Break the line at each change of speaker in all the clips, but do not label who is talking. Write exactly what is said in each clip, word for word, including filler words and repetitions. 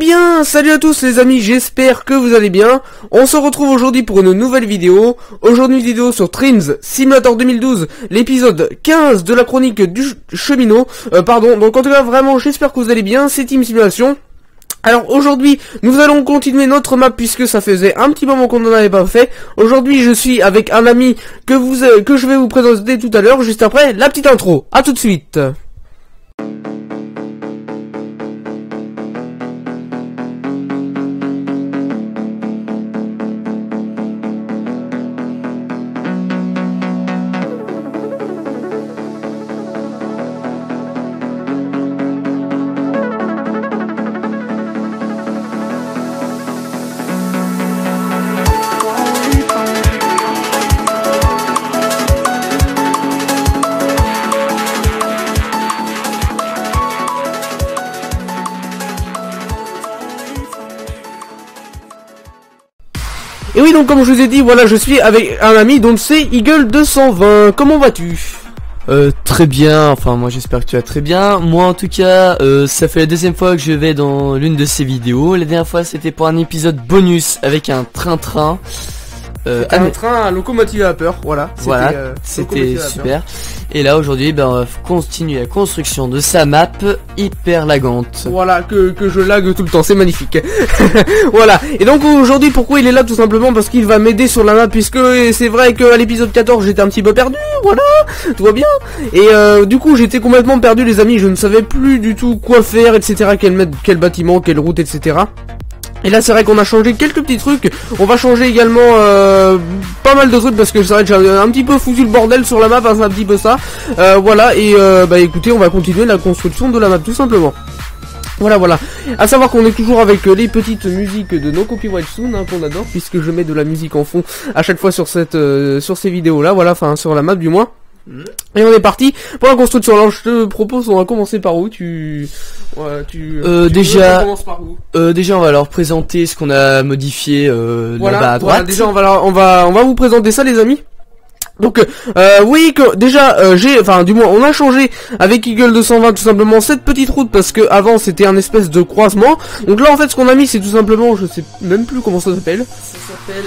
bien, salut à tous les amis, j'espère que vous allez bien. On se retrouve aujourd'hui pour une nouvelle vidéo. Aujourd'hui une vidéo sur Trains Simulator deux mille douze, l'épisode quinze de la chronique du ch cheminot. Euh, pardon, donc en tout cas vraiment j'espère que vous allez bien, c'est Team Simulation. Alors aujourd'hui, nous allons continuer notre map puisque ça faisait un petit moment qu'on n'en avait pas fait. Aujourd'hui, je suis avec un ami que vous euh, que je vais vous présenter tout à l'heure, juste après la petite intro. À tout de suite. Et oui, donc comme je vous ai dit, voilà, je suis avec un ami, donc c'est Eagle deux cent vingt. Comment vas-tu?
Euh, très bien, enfin moi j'espère que tu vas très bien. Moi en tout cas, euh, ça fait la deuxième fois que je vais dans l'une de ces vidéos. La dernière fois c'était pour un épisode bonus avec un train-train.
Euh, un train à locomotive à vapeur, voilà.
Voilà, euh, c'était super. Et là aujourd'hui, ben, on va continuer la construction de sa map hyper lagante.
Voilà, que, que je lag tout le temps, c'est magnifique. Voilà, et donc aujourd'hui pourquoi il est là? Tout simplement parce qu'il va m'aider sur la map, puisque c'est vrai qu'à l'épisode quatorze j'étais un petit peu perdu, voilà, tout va bien. Et euh, du coup j'étais complètement perdu les amis, je ne savais plus du tout quoi faire, et cetera. Quel, quel bâtiment, quelle route, et cetera. Et là c'est vrai qu'on a changé quelques petits trucs. On va changer également euh, pas mal de trucs parce que c'est vrai que j'ai un petit peu foutu le bordel sur la map, hein, c'est un petit peu ça. euh, Voilà, et euh, bah écoutez, on va continuer la construction de la map tout simplement. Voilà, voilà. À savoir qu'on est toujours avec euh, les petites musiques de No Copyright Soon, hein, qu'on adore, puisque je mets de la musique en fond à chaque fois sur cette euh, sur ces vidéos là, voilà, enfin sur la map du moins. Et on est parti pour la construction. Alors je te propose, on va commencer par où? Tu, ouais, tu,
euh,
tu
déjà,
par où
euh, déjà on va leur présenter ce qu'on a modifié euh,
voilà,
là-bas à droite.
Voilà, déjà on va, leur, on va, on va vous présenter ça les amis. Donc euh, oui que déjà euh, j'ai enfin du moins on a changé avec Eagle deux cent vingt tout simplement cette petite route parce que avant c'était un espèce de croisement. Donc là en fait ce qu'on a mis c'est tout simplement, je sais même plus comment ça s'appelle.
Ça s'appelle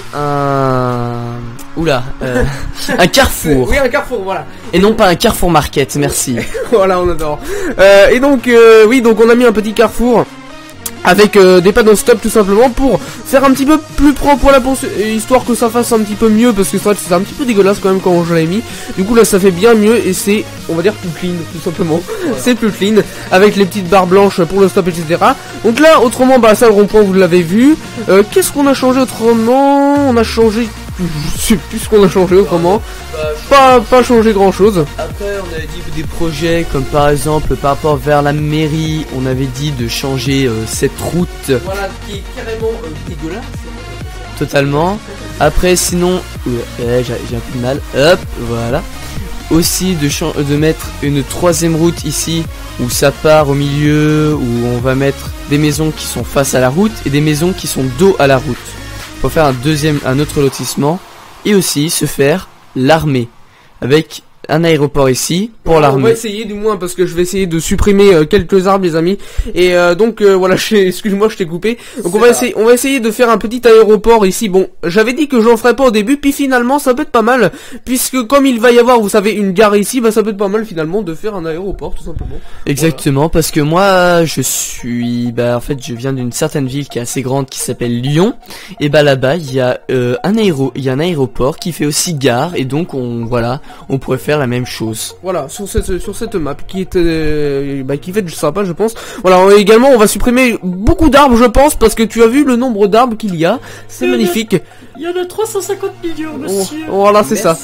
un oula euh, un carrefour.
Oui, un carrefour, voilà.
Et non pas un carrefour market, merci.
Voilà, on adore. Euh, et donc euh, oui, donc on a mis un petit carrefour avec euh, des panneaux stop tout simplement pour faire un petit peu plus propre pour la poursuite, histoire que ça fasse un petit peu mieux parce que c'est vrai que c'était un petit peu dégueulasse quand même quand je l'avais mis. Du coup là ça fait bien mieux et c'est, on va dire, plus clean tout simplement. Voilà. C'est plus clean avec les petites barres blanches pour le stop, et cetera. Donc là autrement bah ça le rond-point vous l'avez vu. Euh, Qu'est-ce qu'on a changé autrement? On a changé, je sais plus ce qu'on a changé autrement. Pas, pas changé grand chose.
Après on avait dit des projets comme par exemple par rapport vers la mairie, on avait dit de changer euh, cette route.
Voilà, qui est carrément euh, dégueulasse.
Totalement. Après sinon, euh, j'ai un peu de mal. Hop, voilà. Aussi de, de mettre une troisième route ici où ça part au milieu, où on va mettre des maisons qui sont face à la route et des maisons qui sont dos à la route. Pour faire un deuxième, un autre lotissement et aussi se faire l'armée avec un aéroport ici pour l'armée.
On va essayer du moins parce que je vais essayer de supprimer euh, quelques arbres les amis. Et euh, donc euh, voilà, excuse-moi, je t'ai coupé. Donc on va essayer, on va essayer de faire un petit aéroport ici. Bon, j'avais dit que j'en ferais pas au début, puis finalement ça peut être pas mal puisque comme il va y avoir, vous savez, une gare ici, bah ça peut être pas mal finalement de faire un aéroport tout simplement.
Exactement, voilà. Parce que moi je suis, bah en fait je viens d'une certaine ville qui est assez grande qui s'appelle Lyon. Et bah là-bas il y a euh, un aéro, il y a un aéroport qui fait aussi gare et donc on voilà, on pourrait faire la même chose.
Voilà, sur cette sur cette map qui est euh, bah, qui fait sympa je pense. Voilà, également on va supprimer beaucoup d'arbres je pense parce que tu as vu le nombre d'arbres qu'il y a, c'est magnifique.
Il y en a trois cent cinquante millions, monsieur.
Oh, voilà, c'est ça.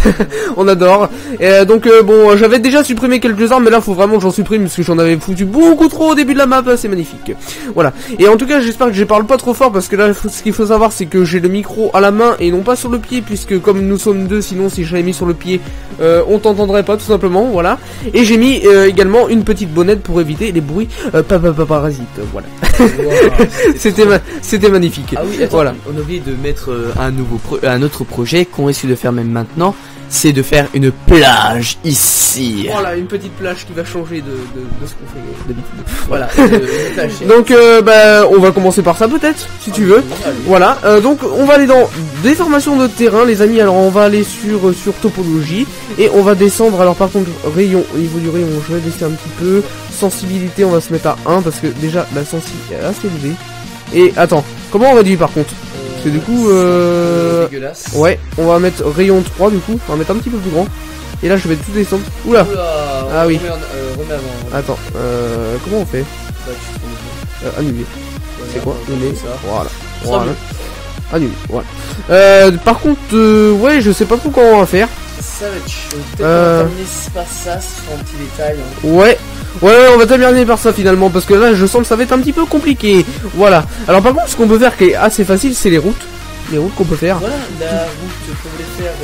On adore. Et euh, donc euh, bon, j'avais déjà supprimé quelques arbres, mais là faut vraiment que j'en supprime parce que j'en avais foutu beaucoup trop au début de la map. C'est magnifique. Voilà. Et en tout cas, j'espère que je parle pas trop fort parce que là, ce qu'il faut savoir, c'est que j'ai le micro à la main et non pas sur le pied, puisque comme nous sommes deux, sinon si j'avais mis sur le pied, euh, on t'entendrait pas tout simplement. Voilà. Et j'ai mis euh, également une petite bonnette pour éviter les bruits euh, parasites. Voilà. Wow, c'était ma c'était magnifique.
Ah oui, attends, voilà. On a oublié de mettre euh, euh, un nouveau pro un autre projet qu'on risque de faire même maintenant, c'est de faire une plage ici.
Voilà, une petite plage qui va changer de, de, de ce qu'on fait d'habitude.
Voilà. une plage.
Donc euh, bah on va commencer par ça peut-être, si tu veux. Voilà, euh, donc on va aller dans des formations de terrain les amis, alors on va aller sur, euh, sur topologie, et on va descendre, alors par contre rayon, au niveau du rayon je vais baisser un petit peu, sensibilité on va se mettre à un, parce que déjà la sensibilité est assez élevée. Et attends, comment on réduit par contre? Parce que du coup, euh...
dégueulasse.
ouais, on va mettre rayon trois du coup, on va mettre un petit peu plus grand. Et là je vais tout descendre. Oula,
Oula,
ah oui.
remets en- euh, remets avant.
attends, euh, comment on fait?
Bah, tu fais-
euh, Annuler.
voilà,
C'est quoi?
on
Annuler.
fait ça.
Voilà.
Trois
Voilà.
minutes.
Annuler, voilà. Euh, par contre, euh, ouais, je sais pas trop comment on va faire.
Ça va être chaud. Peut-être
Euh.
qu'on va terminer par ça, ce sera un petit détail. hein.
Ouais. Ouais, on va terminer par ça finalement, parce que là je sens que ça va être un petit peu compliqué. Voilà. Alors par contre, ce qu'on peut faire qui est assez facile, c'est les routes. Les routes qu'on peut faire.
Voilà, la route qu'on voulait faire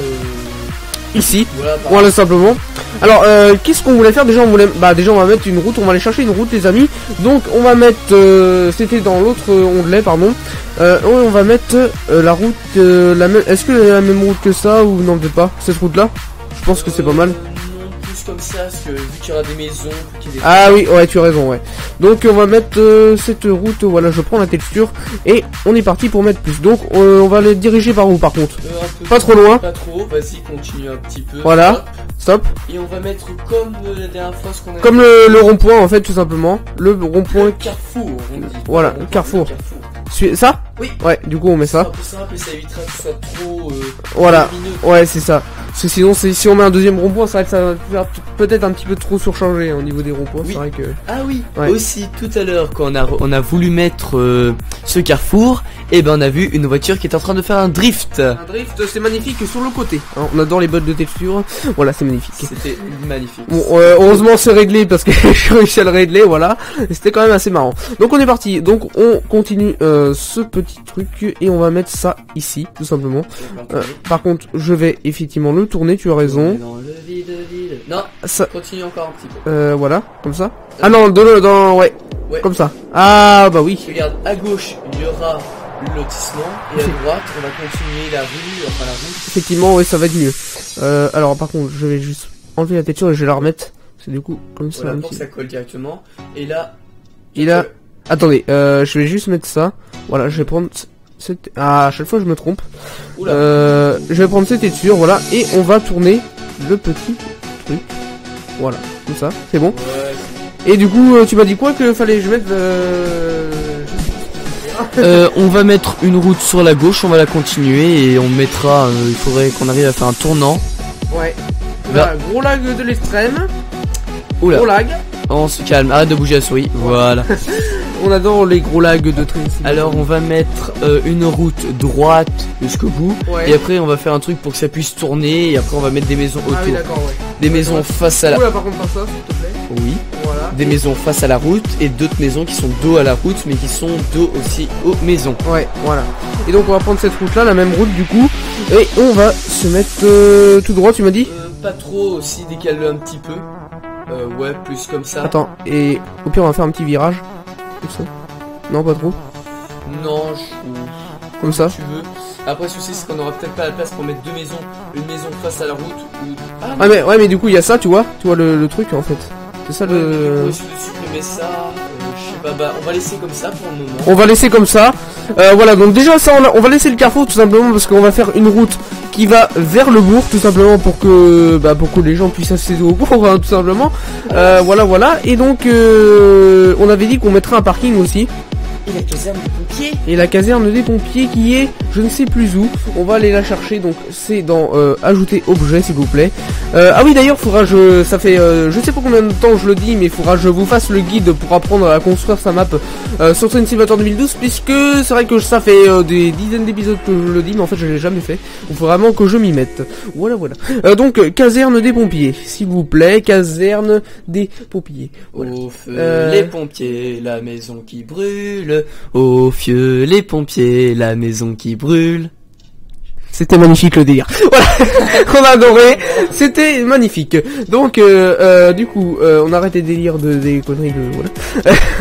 euh,
Ici.
voilà, par-
Voilà simplement. Alors euh, qu'est-ce qu'on voulait faire déjà? On voulait, bah déjà on va mettre une route, on va aller chercher une route les amis. Donc on va mettre, euh, c'était dans l'autre onglet pardon. Euh, ouais, on va mettre euh, la route, euh, la même. Est-ce que la même route que ça ou non peut-être pas cette route là? Je pense que c'est pas mal.
Euh, non, plus comme ça, parce que vu qu'il y aura des maisons, qu'il y ait des...
Ah oui, ouais, tu as raison, ouais. Donc on va mettre euh, cette route, voilà, je prends la texture et on est parti pour mettre plus. Donc euh, on va les diriger par où par contre?
Euh, un peu
Pas trop loin.
Pas trop, vas-y, continue un petit peu.
Voilà.
Hop.
Stop.
Et on va mettre comme euh, la dernière fois ce qu'on a
Comme le, le rond-point en fait, tout simplement. Le rond-point.
carrefour, on dit.
Voilà,
On dit
carrefour.
carrefour.
Su- Ça?
Oui.
Ouais, du coup on met
C'est un
ça.
peu simple et ça évitera que ce soit trop euh,
Voilà.
lumineux.
Ouais, c'est ça. Parce que sinon, c'est- si on met un deuxième rond-point, c'est vrai que ça va faire p- peut-être un petit peu trop surchargé hein, au niveau des ronds-points.
Oui.
C'est vrai que.
Ah oui,
Ouais.
aussi tout à l'heure quand on a, on a voulu mettre euh, ce carrefour, et ben on a vu une voiture qui est en train de faire un drift.
Un drift, c'est magnifique sur le côté. Hein, on adore les bottes de texture. Voilà, c'est magnifique.
C'était magnifique.
Bon, euh, heureusement c'est réglé parce que j'ai réussi à le régler, voilà. Et c'était quand même assez marrant. Donc on est parti. Donc on continue euh, ce petit truc et on va mettre ça ici, tout simplement. Euh, par contre, je vais effectivement le tourner. Tu as raison.
Dans le vide, vide. Non,
Ça,
continue encore un petit peu.
euh, voilà, comme ça. Ah non, dans le, dans, ouais,
Ouais.
comme ça. Ah bah oui.
Regarde, à gauche, il y aura le lotissement, et à droite, on va continuer la rue, enfin la route.
Effectivement, ouais, ça va être mieux. Euh, alors par contre, je vais juste enlever la texture et je vais la remettre. C'est du coup comme ça.
Voilà,
un
pour que
petit-
ça colle directement. Et là,
Et là, attendez, euh, je vais juste mettre ça. Voilà, je vais prendre cette. Ah, à chaque fois je me trompe.
oula,
Euh, je vais prendre cette texture, voilà, et on va tourner le petit truc. Voilà, comme ça, c'est bon.
ouais,
Et du coup, euh, tu m'as dit quoi que fallait que je mette euh...
Euh, on va mettre une route sur la gauche, on va la continuer et on mettra, euh, il faudrait qu'on arrive à faire un tournant.
Ouais.
Là.
Voilà, gros lag de l'extrême.
Oula,
Gros lag.
on se calme, arrête de bouger la souris, voilà.
On adore les gros lags de train.
Alors on va mettre euh, une route droite jusqu'au bout,
Ouais.
et après on va faire un truc pour que ça puisse tourner, et après on va mettre des maisons autour.
Ah oui, d'accord, ouais.
Des maisons face à la...
Oula, par contre, pas ça, s'il te plaît.
Oui.
Voilà.
Des maisons face à la route, et d'autres maisons qui sont dos à la route, mais qui sont dos aussi aux maisons.
Ouais, voilà. Et donc on va prendre cette route là, la même route du coup, et on va se mettre euh, tout droit, tu m'as dit?
Euh, pas trop aussi, décale-le un petit peu. Euh, ouais, plus comme ça.
Attends, et au pire on va faire un petit virage. Comme ça. Non, pas trop.
Non, je...
Comme ça.
tu veux. Après, le souci, c'est qu'on aura peut-être pas la place pour mettre deux maisons. Une maison face à la route ou... Ah, non.
Ah mais ouais, mais du coup il y a ça, tu vois, tu vois le, le truc en fait. C'est ça
Ouais, mais du coup,
le.
essayer de supprimer ça, euh, je sais pas, bah, on va laisser comme ça pour le moment.
On va laisser comme ça. Euh, voilà, donc déjà ça, on, a- on va laisser le carrefour tout simplement parce qu'on va faire une route qui va vers le bourg tout simplement pour que, bah, pour que les gens puissent accéder au bourg, hein, tout simplement. Euh, voilà, voilà. Et donc euh, on avait dit qu'on mettrait un parking aussi.
Et la caserne des pompiers.
Et la caserne des pompiers qui est, je ne sais plus où. On va aller la chercher. Donc c'est dans euh, ajouter objet s'il vous plaît. Euh, ah oui d'ailleurs, faudra je, ça fait, euh, je sais pas combien de temps je le dis, mais faudra que je vous fasse le guide pour apprendre à construire sa map euh, sur Train Simulator deux mille douze, puisque c'est vrai que ça fait euh, des dizaines d'épisodes que je le dis, mais en fait je l'ai jamais fait. Il faut vraiment que je m'y mette. Voilà voilà. Euh, donc euh, caserne des pompiers, s'il vous plaît, caserne des pompiers. Voilà.
Au feu,
Euh.
les pompiers, la maison qui brûle. Au feu, les pompiers, la maison qui brûle.
C'était magnifique le délire. Voilà, on a adoré. C'était magnifique. Donc, euh, euh, du coup, euh, on arrête les délires de des conneries de voilà.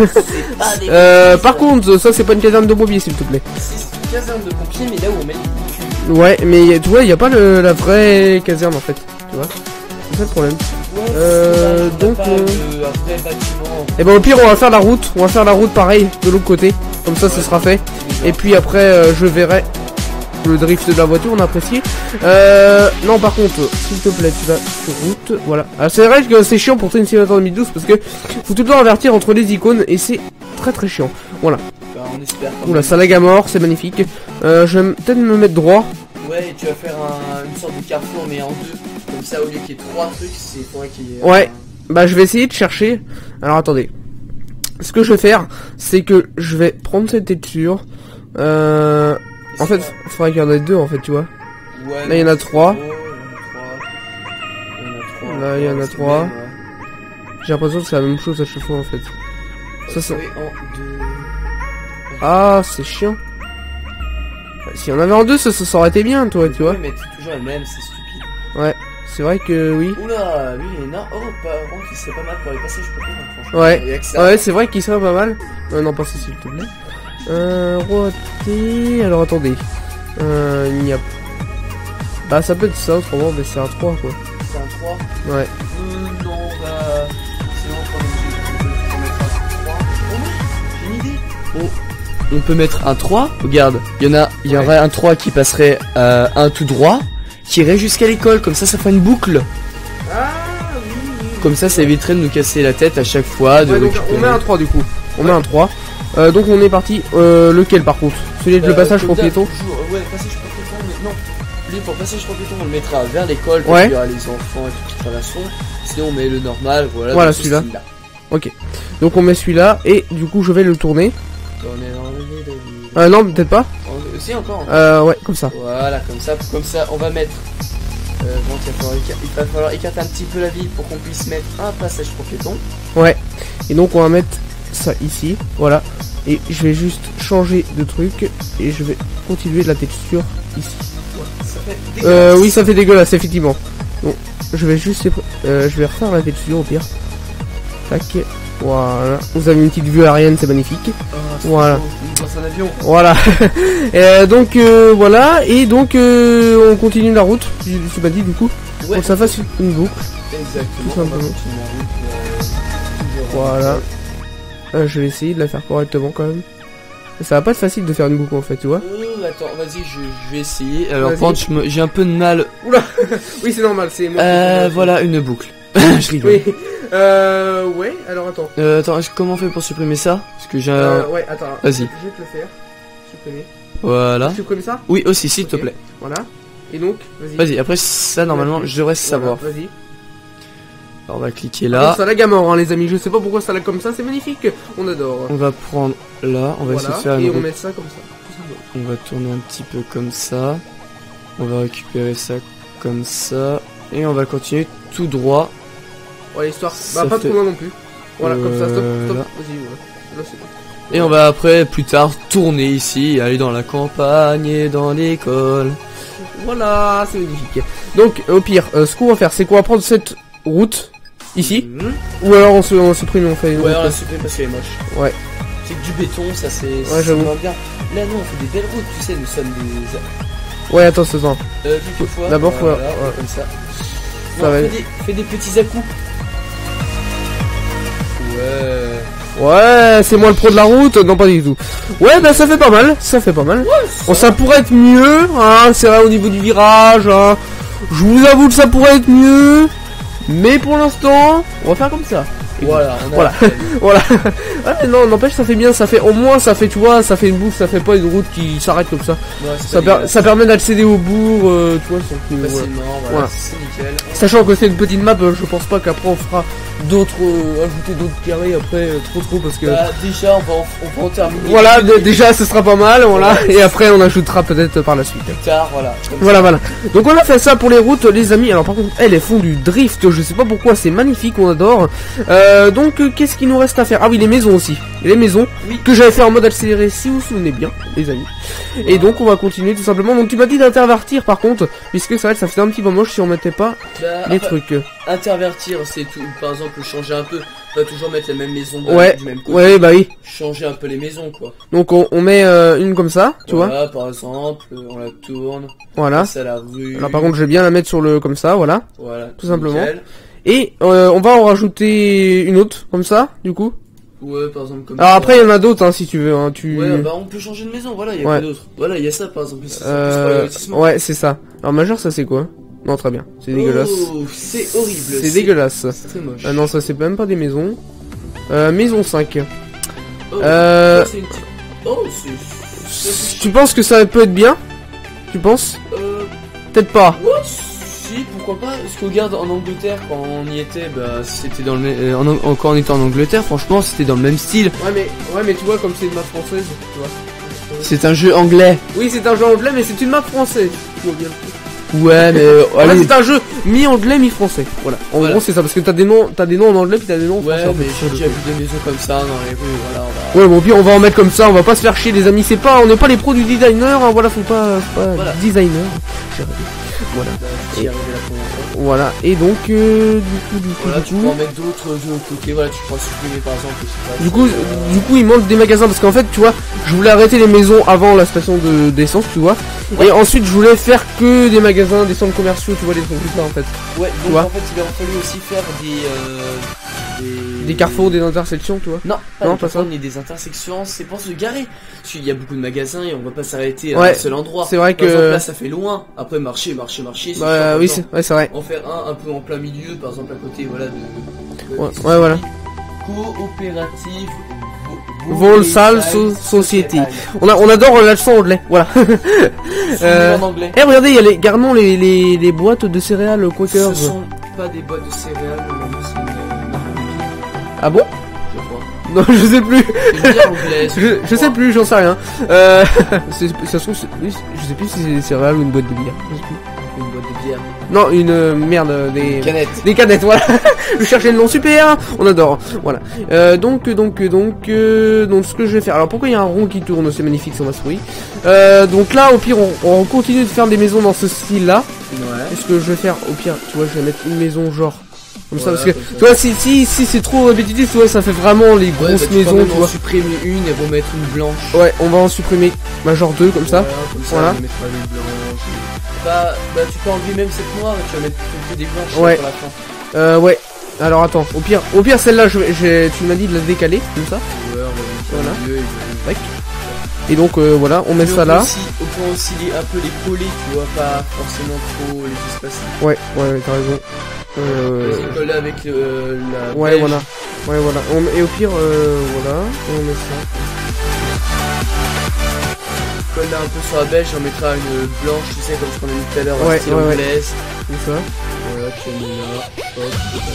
Pas des
Euh, par contre, ça c'est pas une caserne de pompiers, s'il te plaît.
C'est une caserne de pompiers, mais là où on met les bouches.
Ouais, mais tu vois, il y a pas le, la vraie caserne en fait, tu vois. C'est ça le problème.
Ouais,
Euh,
c'est
donc,
pas
euh,
de- un vrai bâtiment.
Et ben au pire, on va faire la route, on va faire la route pareil de l'autre côté, comme ça, ce sera fait. Et puis après, euh, je verrai le drift de la voiture, on apprécie. Euh, non, par contre, s'il te plaît, tu vas sur route, voilà. Alors c'est vrai que c'est chiant pour Train Simulator deux mille douze parce que faut tout le temps avertir entre les icônes et c'est très très chiant. Voilà.
Bah, on espère quand
Oula,
même.
ça lag à mort, c'est magnifique. Euh, je vais peut-être me mettre droit.
Ouais, tu vas faire un- une sorte de carrefour mais en deux. Comme ça, au lieu qu'il y ait trois trucs, c'est faudrait qu'il y ait.
Ouais. Bah je vais essayer de chercher. Alors attendez. Ce que je vais faire, c'est que je vais prendre cette texture. Euh... En fait, il faudrait qu'il y en ait deux en fait, tu vois.
Ouais,
Là, il y en a trois.
oh, il y en a trois.
Là, il y en a
c'est
trois.
bien, ouais.
J'ai l'impression que c'est la même chose à chaque fois en fait. Ça c'est...
Oui, en deux.
Ah, c'est chiant. Bah, si on avait en deux, ça, ça, ça aurait été bien, toi, tu vois.
Ouais, mais c'est toujours la même, c'est stupide.
Ouais, c'est vrai que oui.
Oula, lui il est énorme. Oh, par contre, il serait pas mal pour les passages pour franchement.
Ouais.
Il y a que ça.
Ouais, c'est vrai qu'il serait pas mal. Euh, non, pas ça, s'il te plaît. Euh, roter... Alors, attendez. Euh, il y a... Bah, ça peut être ça, autrement, mais c'est un trois, quoi.
C'est un trois.
Ouais.
Euh, non, bah. C'est bon, on peut mettre un trois. Oh, j'ai une idée. On, on peut mettre un trois. Regarde, il y en a, il y
Ouais.
aurait un trois qui passerait euh, un tout droit, qui irait jusqu'à l'école. Comme ça, ça ferait une boucle.
Ah, oui, oui.
Comme ça, ça éviterait de nous casser la tête à chaque fois. De
Ouais, donc, on
récupérer.
met un trois, du coup. On
Ouais.
met un trois. Euh, donc, on est parti. Euh, lequel, par contre? Celui de le
Euh,
passage
comme
pour
d'hab,
piéton?
toujours, euh, Ouais, passage pour piéton, mais non. Lui, pour passage pour piéton, on le mettra vers l'école, parce
Ouais.
qu'il y aura les enfants et tout qui traverseront. Sinon, on met le normal, voilà.
Voilà,
dans ce
celui-là.
style-là.
Ok. Donc, on met celui-là, et du coup, je vais le tourner.
On est enlevé, David.
Euh, non, peut-être pas.
On- Si, encore.
Euh, ouais, comme ça.
Voilà, comme ça, comme ça, on va mettre. Euh, donc, il va, falloir éca- il va falloir écarter un petit peu la ville pour qu'on puisse mettre un passage pour piéton.
Ouais. Et donc on va mettre ça ici. Voilà. Et je vais juste changer de truc. Et je vais continuer la texture ici.
Ça fait
Euh,
dégueulasse.
oui, ça fait dégueulasse, effectivement. Bon, je vais juste... Euh, je vais refaire la texture au pire. Tac. Voilà. Vous avez une petite vue aérienne, c'est magnifique.
Oh, c'est
Voilà.
beau, on passe un avion.
Voilà. Euh, donc euh, voilà. Et donc euh, on continue la route. Je je sais pas dit du coup.
Ouais,
Pour que ça fasse une boucle.
exactement.
tout
On va
simplement.
continuer la route, euh, toujours.
Voilà. Euh, je vais essayer de la faire correctement quand même. Ça va pas être facile de faire une boucle en fait, tu vois.
Euh, attends, vas-y, je, je vais essayer. Alors,
Vas-y.
par contre, je me- j'ai un peu de mal.
Oula. Oui, c'est normal, c'est moi.
Euh, voilà, une boucle. Je rigole.
Oui. Euh, ouais. Alors attends.
Euh, attends, est-ce- comment on fait pour supprimer ça? Parce que j'ai un...
Euh, ouais, attends.
Vas-y.
Je vais te le faire. Supprimer.
Voilà.
Supprimer ça.
Oui, aussi, s'il te
Ok.
plaît.
Voilà. Et donc, vas-y.
Vas-y, après ça, normalement, je devrais savoir.
Voilà, vas-y.
Alors, on va cliquer
Alors,
là.
ça lag à mort, hein, les amis. Je sais pas pourquoi ça lag comme ça. C'est magnifique. On adore.
On va prendre là, on va
Voilà.
essayer de faire
Et
une
on
route.
met ça comme ça. tout simplement.
On va tourner un petit peu comme ça. On va récupérer ça comme ça. Et on va continuer tout droit.
Ouais, histoire.
Ça
Bah, pas
fait-
trop loin non plus. Voilà, comme ça. Stop. Stop.
Voilà.
Vas-y. Voilà. Là, c'est bon.
Et on va après, plus tard, tourner ici, aller dans la campagne et dans l'école.
Voilà, c'est magnifique. Donc, au pire, euh, ce qu'on va faire, c'est qu'on va prendre cette route ici,
Mhm.
ou alors on se, on supprime et on fait une
Ouais,
route.
on la supprime parce qu'elle est moche.
Ouais.
C'est que du béton, ça c'est.
Ouais,
ça
j'avoue.
va bien. Là, nous, on fait des belles routes, tu sais, nous sommes des.
Ouais, attends, c'est ça.
Euh, quelquefois.
D'abord, faut-
voilà,
ouais.
comme ça.
Ça
Non,
va.
fais, des, fais des petits à-coups. Ouais.
Ouais, c'est moi le pro de la route. Non, pas du tout. Ouais, bah ça fait pas mal, ça fait pas mal. Bon, ça pourrait être mieux, hein, c'est vrai au niveau du virage, hein. Je vous avoue que ça pourrait être mieux, mais pour l'instant, on va faire comme ça.
Voilà, on a
Voilà. Voilà. Ah, mais non, n'empêche, ça fait bien, ça fait au moins, ça fait, tu vois, ça fait une boucle, ça fait pas une route qui s'arrête comme ça.
Ouais, c'est
Ça,
pas
per-
dégueulasse.
ça permet d'accéder au bourg, euh, tu vois, sans que- voilà.
Facilement, voilà,
Voilà.
c'est nickel.
Sachant que c'est une petite map, euh, je pense pas qu'après on fera d'autres, euh, ajouter d'autres carrés après, euh, trop trop, parce que...
Bah, déjà, on va en, on va en terminer.
Voilà,
plus
d- déjà ce sera pas mal, voilà,
Voilà.
et après on ajoutera peut-être par la suite.
tard, voilà. Comme
Voilà, voilà. Donc on a fait ça pour les routes, les amis. Alors par contre, elles, elles font du drift, je sais pas pourquoi, c'est magnifique, on adore. Euh, donc euh, qu'est-ce qu'il nous reste à faire? Ah oui, les maisons aussi. Les maisons,
Oui.
que j'avais fait en mode accéléré, si vous vous souvenez bien, les amis. Et donc on va continuer tout simplement. Donc tu m'as dit d'intervertir par contre, puisque c'est vrai que ça faisait un petit peu moche si on mettait pas
Bah,
les
après,
trucs.
intervertir, c'est tout. Par exemple, changer un peu. Pas toujours mettre la même maison de,
Ouais,
du même côté.
ouais, bah oui.
Changer un peu les maisons, quoi.
Donc on, on met euh, une comme ça, tu vois.
Voilà, par exemple, euh, on la tourne.
Voilà.
C'est à la rue.
Alors par contre, je vais bien la mettre sur le comme ça, voilà.
Voilà.
Tout simplement.
Nickel.
Et euh, on va en rajouter une autre comme ça, du coup.
Ouais, par exemple, comme
Alors
ça.
après, il y en a d'autres, hein, si tu veux. Hein, tu.
Ouais, bah on peut changer de maison, voilà, il y a
Ouais.
que d'autres. Voilà, il y a ça, par exemple. Ça, c'est plus
Euh,
investissement.
ouais, c'est ça. Alors majeur, ça c'est quoi? Non, très bien. C'est dégueulasse.
Oh, c'est horrible.
C'est dégueulasse.
C'est très moche.
Ah non, ça c'est même pas des maisons. Euh, maison cinq.
Oh,
Euh,
ça, c'est une petite- Oh, c'est... c'est-
Tu penses que ça peut être bien? Tu penses?
Euh...
Peut-être pas.
What? Si, pourquoi pas? Parce que regarde, en Angleterre, quand on y était, bah, c'était dans le même... euh, en Ang- quand on était en Angleterre, franchement, c'était dans le même style.
Ouais mais, ouais mais tu vois comme c'est une map française, tu vois.
C'est un jeu anglais.
Oui c'est un jeu anglais mais c'est une map française. Tu vois bien.
Ouais, mais... euh,
Voilà,
allez.
c'est un jeu mi-anglais mi-français. Voilà. En
Voilà.
gros c'est ça parce que t'as des noms, t'as des noms en anglais puis t'as des noms en
Ouais,
français. en
mais
fait.
j'ai déjà vu des maisons comme ça dans les rues, voilà, on va...
Ouais bon puis on va en mettre comme ça, on va pas se faire chier les amis, c'est pas, on n'est pas les pros du designer, hein, voilà faut pas, faut pas
Voilà.
designer. Voilà.
Bah, j'y
Et-
arrivé la première fois.
Voilà. Et donc euh, du coup du coup
Voilà,
du
tu
coup.
peux en mettre d'autres de l'autre côté, voilà, tu pourras supprimer par exemple, je sais pas,
Du coup,
euh,
du coup, il manque des magasins parce qu'en fait, tu vois, je voulais arrêter les maisons avant la station de d'essence, tu vois. Et ensuite, je voulais faire que des magasins, des centres commerciaux, tu vois, des trucs comme ça en fait.
Ouais,
tu
donc
vois.
en fait, il aurait fallu aussi faire des... Euh, des...
Des carrefours, des intersections, tu vois.
Non, pas
Non,
des
pas
carrefours,
ça.
ni des intersections, c'est pour se garer. Parce qu'il y a beaucoup de magasins et on va pas s'arrêter à
Ouais,
un seul endroit.
c'est vrai
Par exemple,
que-
là, ça fait loin. Après, marcher, marcher, marcher, c'est
Bah
chiant,
oui,
par
c'est
exemple.
ouais, c'est vrai.
En faire un un peu en plein milieu, par exemple, à côté, voilà, de... de-
Ouais, ouais, voilà.
Coopérative...
Volsal So- Society. On a, on adore l'accent anglais, voilà. Euh,
En anglais.
Eh regardez, il y a les gardons les, les, les boîtes de céréales Quakers.
Ce sont pas des boîtes de céréales, mais c'est une marque,
Ah bon?
je crois.
Non, je sais plus.
C'est une bière anglaise.
Je, je sais plus, j'en sais rien. Euh, c'est- ça se trouve, c'est- oui, je sais plus si c'est des céréales ou une boîte de bière. Je sais plus.
Une boîte de bière.
Non, une euh, merde, euh, des
Canette.
des canettes, voilà. Je cherchais le nom, super, on adore. Voilà. Euh, donc, donc, donc, euh, donc, ce que je vais faire. Alors, pourquoi il y a un rond qui tourne? C'est magnifique, ça m'a souris. Euh, donc là, au pire, on, on continue de faire des maisons dans ce style-là.
Ouais.
Et ce que je vais faire, au pire, tu vois, je vais mettre une maison genre comme ça,
Voilà,
parce que,
comme ça.
tu vois, si, si, si c'est trop répétitif, tu vois, ça fait vraiment les
Ouais,
grosses
bah, tu peux
maisons,
même
tu
en
vois.
supprimer une et remettre une blanche.
Ouais, on va en supprimer, bah, genre deux comme ça.
Voilà, comme ça,
Voilà.
on mettra les blanches. Bah, bah, tu peux enlever même cette noire et tu vas mettre que des blanches
Ouais.
pour la fin.
Euh, ouais. Alors attends, au pire, au pire celle-là, je, vais- j'ai- tu m'as dit de la décaler comme ça.
Ouais, on va mettre
Voilà.
au milieu et-
Tac. Et donc euh, voilà, on met
Mais
ça
on peut
là.
aussi- on peut aussi les, un peu les coller, tu vois, pas forcément trop les espacer.
Ouais, ouais, ouais, t'as raison. Euh,
Vas-y, coller avec euh, la
ouais,
beige.
voilà. Ouais, voilà. On- et au pire, euh, voilà, et on met ça.
Coller un peu sur la beige, on mettra une blanche, tu sais, comme ce qu'on a mis tout à l'heure,
Ouais,
ouais, style
ouais, ouais.
anglaise.
Comme ça.
Voilà, tu as mis là. Hop,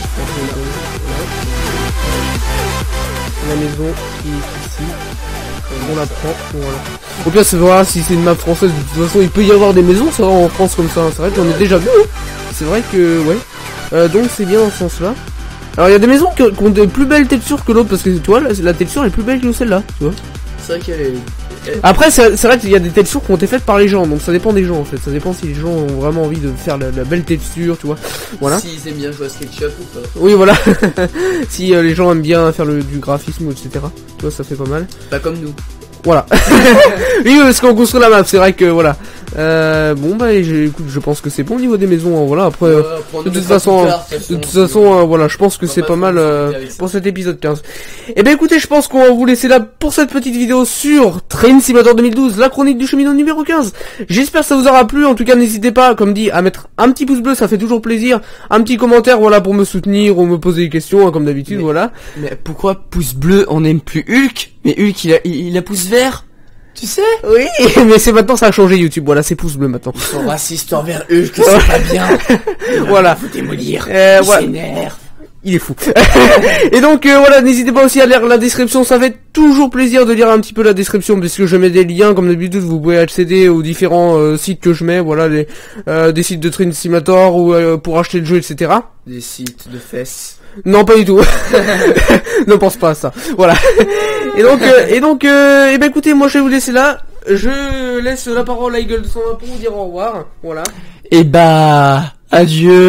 La maison qui est ici. On la prend, voilà. Au pire, c'est vrai, si c'est une map française, de toute façon, il peut y avoir des maisons, ça va, en France comme ça. C'est vrai qu'on a déjà vu. hein. C'est vrai que, ouais. Euh, donc, c'est bien dans ce sens-là. Alors, il y a des maisons qui qui ont de plus belles textures que l'autre, parce que, tu vois, la, la texture est plus belle que celle-là, tu vois.
c'est vrai qu'elle est... elle-
Après, c'est c'est vrai qu'il y a des textures qui ont été faites par les gens, donc ça dépend des gens, en fait. Ça dépend si les gens ont vraiment envie de faire la, la belle texture, tu vois. Voilà.
S'ils aiment bien jouer à SketchUp ou pas.
Oui, voilà. Si euh, les gens aiment bien faire le, du graphisme, et cetera. Tu vois, ça fait pas mal.
Pas comme nous.
Voilà. Oui, parce qu'on construit la map, c'est vrai que voilà. Euh, bon bah, j'ai- écoute, je pense que c'est bon au niveau des maisons. Hein, voilà. Après, euh,
Ouais, après, on
de toute
mettra
façon,
plus tard,
de toute façon, euh, voilà, je pense que
on va
c'est
pas
pas
trop
mal euh,
s'embêter avec ça.
pour cet épisode quinze. Et ben écoutez, je pense qu'on va vous laisser là pour cette petite vidéo sur Train Simulator deux mille douze, la chronique du cheminot numéro quinze. J'espère que ça vous aura plu. En tout cas, n'hésitez pas, comme dit, à mettre un petit pouce bleu, ça fait toujours plaisir. Un petit commentaire, voilà, pour me soutenir ou me poser des questions, hein, comme d'habitude,
Mais-
voilà.
Mais pourquoi pouce bleu, on n'aime plus Hulk? Mais Hulk, il a, il, il a pouce vert. Tu sais?
Oui, mais c'est maintenant, ça a changé YouTube. Voilà, c'est pouce bleu maintenant.
Ils sont racistes envers Hulk, c'est pas bien.
Voilà.
Faut démolir.
Euh,
Il
voilà.
s'énerve.
Il est fou. Et donc euh, voilà, n'hésitez pas aussi à lire la description, ça fait toujours plaisir de lire un petit peu la description puisque je mets des liens comme d'habitude, vous pouvez accéder aux différents euh, sites que je mets, voilà, les euh, des sites de Train Simulator ou euh, pour acheter le jeu, et cetera.
Des sites de fesses.
Non, pas du tout. Ne pense pas à ça. Voilà. Et donc euh, et donc euh, et ben écoutez, moi je vais vous laisser là. Je laisse la parole à Eagle de son pour vous dire au revoir. Voilà.
Et bah, adieu. Je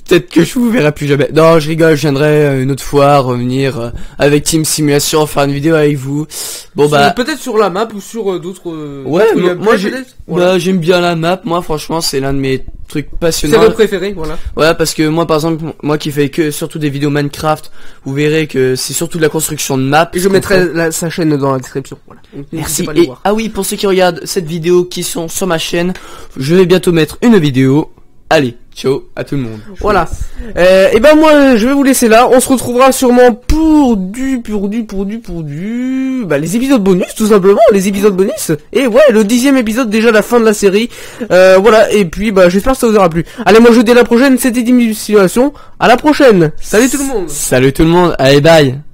peut-être que je vous verrai plus jamais. Non, je rigole, je viendrai une autre fois revenir euh, avec Team Simulation, faire une vidéo avec vous. Bon bah
peut-être sur la map ou sur euh, d'autres. Euh,
ouais, moi, moi j'ai,
voilà.
bah, j'aime bien la map. Moi, franchement, c'est l'un de mes trucs passionnants.
C'est votre préféré, voilà.
Ouais, parce que moi, par exemple, moi qui fais que surtout des vidéos Minecraft, vous verrez que c'est surtout de la construction de map.
Et je mettrai la, sa chaîne dans la description. Voilà. Donc,
merci. Et ah oui, pour ceux qui regardent cette vidéo, qui sont sur ma chaîne, je vais bientôt mettre une vidéo. Allez, ciao à tout le monde.
Voilà. Euh, et ben moi, je vais vous laisser là. On se retrouvera sûrement pour du, pour du, pour du, pour du, bah les épisodes bonus, tout simplement, les épisodes bonus. Et ouais, le dixième épisode, déjà la fin de la série. Euh, voilà. Et puis bah j'espère que ça vous aura plu. Allez, moi je vous dis à la prochaine. C'était Team Simulation. À la prochaine. Salut tout le monde.
Salut tout le monde. Allez, bye.